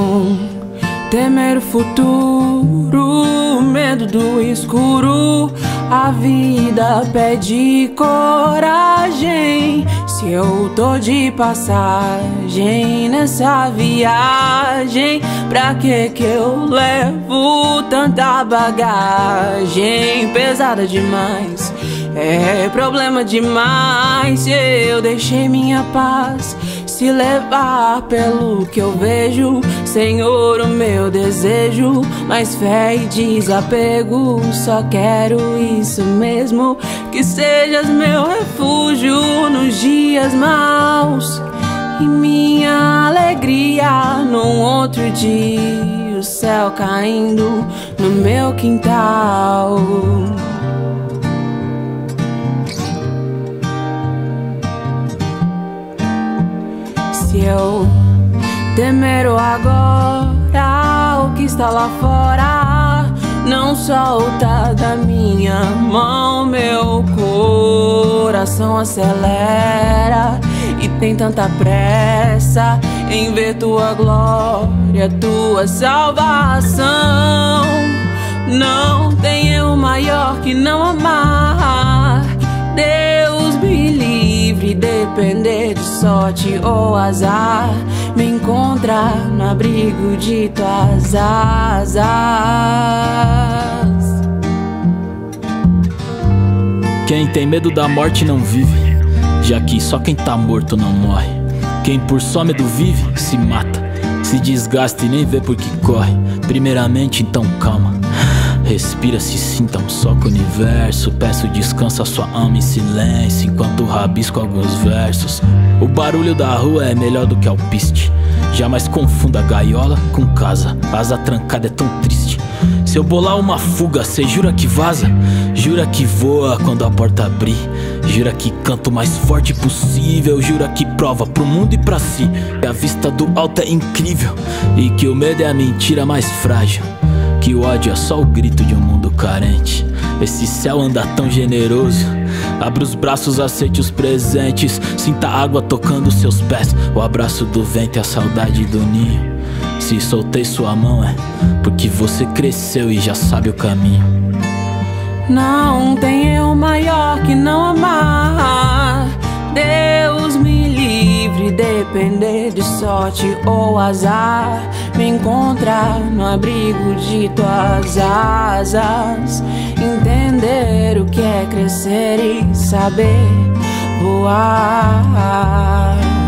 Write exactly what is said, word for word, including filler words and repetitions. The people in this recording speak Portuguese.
não temer o futuro, medo do escuro, a vida pede coragem. Se eu tô de passagem nessa viagem, pra que que eu levo tanta bagagem? Pesada demais, é problema demais. Se eu deixei minha paz se levar pelo que eu vejo, Senhor, o meu desejo, mais fé e desapego. Só quero isso mesmo, que sejas meu refúgio nos dias maus e minha alegria num outro dia, o céu caindo no meu quintal. Se eu temer o agora, o que está lá fora não solta da minha mão. Meu coração acelera e tem tanta pressa em ver tua glória, tua salvação. Não tem eu maior que não amar. Deus me livre, depender de sorte ou azar, me encontrar no abrigo de tuas asas. Quem tem medo da morte não vive, já que só quem tá morto não morre. Quem por só medo vive, se mata, se desgasta e nem vê por que corre. Primeiramente, então calma, respira, se sinta um só com o universo. Peço descanso a sua alma em silêncio enquanto rabisco alguns versos. O barulho da rua é melhor do que alpiste. Jamais confunda gaiola com casa, asa trancada é tão triste. Se eu bolar uma fuga, cê jura que vaza? Jura que voa quando a porta abrir? Jura que canta o mais forte possível? Jura que prova pro mundo e pra si que a vista do alto é incrível e que o medo é a mentira mais frágil, que o ódio é só o grito de um mundo carente. Esse céu anda tão generoso, abra os braços, aceite os presentes. Sinta a água tocando seus pés, o abraço do vento e a saudade do ninho. Se soltei sua mão é porque você cresceu e já sabe o caminho. Não tem eu maior que não amar. Deus me livre, depender de sorte ou azar, me encontrar no abrigo de tuas asas. Entender o que é crescer e saber voar.